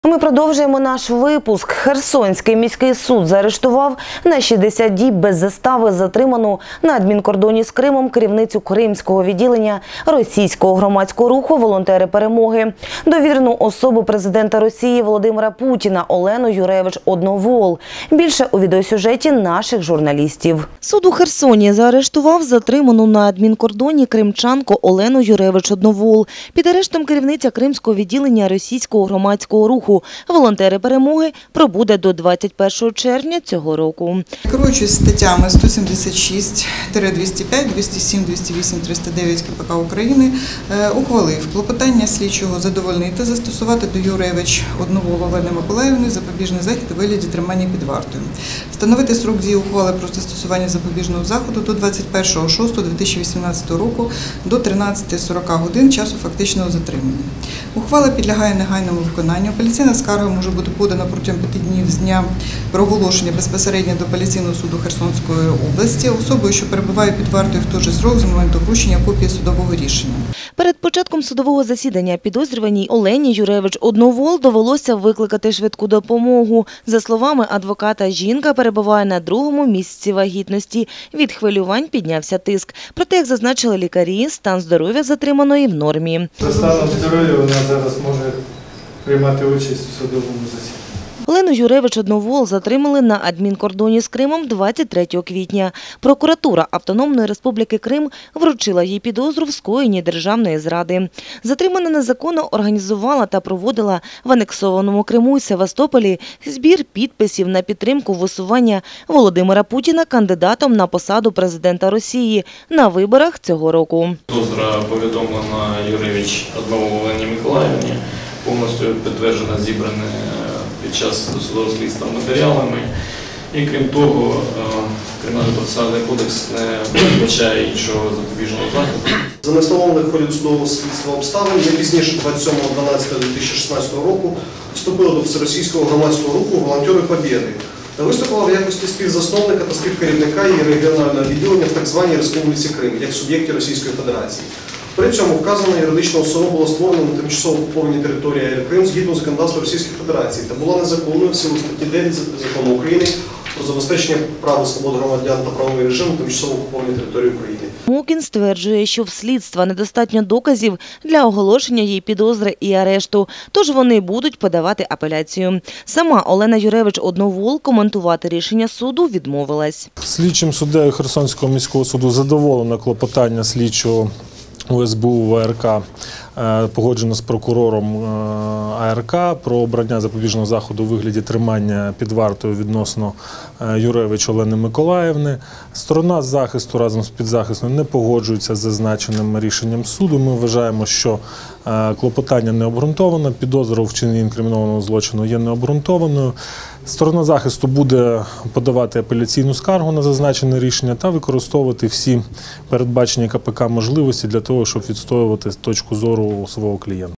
Ми продовжуємо наш випуск. Херсонський міський суд заарештував на 60 діб без застави затриману на адмінкордоні з Кримом керівницю Кримського відділення російського громадського руху «Волонтери перемоги», довірену особу президента Росії Володимира Путіна Олену Юревич-Одновол. Більше у відеосюжеті наших журналістів. Суд у Херсоні заарештував затриману на адмінкордоні кримчанку Олену Юревич-Одновол. Під арештом керівниця Кримського відділення російського громадського руху «Волонтери перемоги» пробуде до 21 червня цього року. Керуючись статтями 176-205, 207, 208, 309 КПК України, ухвалив клопотання слідчого задовольнити, застосувати до Юревич-Одновол Олени Миколаївни запобіжний захід у вигляді тримання під вартою. Встановити строк дії ухвали про застосування запобіжного заходу до 21.06.2018 року до 13:40 годин часу фактичного затримання. Ухвала підлягає негайному виконанню. Апеляційна скарга може бути подана протягом 5 днів з дня проголошення безпосередньо до апеляційного суду Херсонської області особою, що перебуває під вартою в той же строк з моменту вручення копії судового рішення. Перед початком судового засідання підозрюваній Олені Юревич-Одновол довелося викликати швидку допомогу. За словами адвоката, жінка перебуває на 2-му місяці вагітності. Від хвилювань піднявся тиск. Проте, як зазначили лікарі, стан здоров'я затриманої в нормі. За станом здоров'я вона зараз може приймати участь у судовому засіданні. Олену Юревич-Одновол затримали на адмінкордоні з Кримом 23 квітня. Прокуратура Автономної Республіки Крим вручила їй підозру в скоєнні державної зради. Затримана незаконно організувала та проводила в анексованому Криму і Севастополі збір підписів на підтримку висування Володимира Путіна кандидатом на посаду президента Росії на виборах цього року. Підозра повідомлена Юревич-Одновол Олені Миколаївні, повністю підтверджена, зібрана під час досудового слідства матеріалами. І крім того, Кримінально-процесуальний кодекс не передбачає іншого запобіжного заходу. За невстановлених в ході досудового слідства обставин не пізніше 27.12.2016 року вступила до Всеросійського громадського руху «Волонтери Побєди» та виступила в якості співзасновника та співкерівника її регіонального відділення в так званій Республіці Крим, як суб'єкті Російської Федерації. При цьому вказана юридична особа була створена на тимчасово окупованій території Крим згідно законодавства Російської Федерації та була незаконною в силу статті 9 Закону України про забезпечення прав і свобод громадян та правовий режим на тимчасово окупованій території України. Мокін стверджує, що в слідства недостатньо доказів для оголошення їй підозри і арешту, тож вони будуть подавати апеляцію. Сама Олена Юревич-Одновол коментувати рішення суду відмовилась. Слідчим суддею Херсонського міського суду задоволено клопотання слідчого УСБУ ВРК, погоджено з прокурором АРК про обрання запобіжного заходу у вигляді тримання під вартою відносно Юревич Олени Миколаївни. Сторона захисту разом з підзахисною не погоджується з зазначеним рішенням суду. Ми вважаємо, що клопотання не обґрунтовано, підозра у вчиненні інкримінованого злочину є необґрунтованою. Сторона захисту буде подавати апеляційну скаргу на зазначене рішення та використовувати всі передбачені КПК можливості для того, щоб відстоювати точку зору свого клієнта.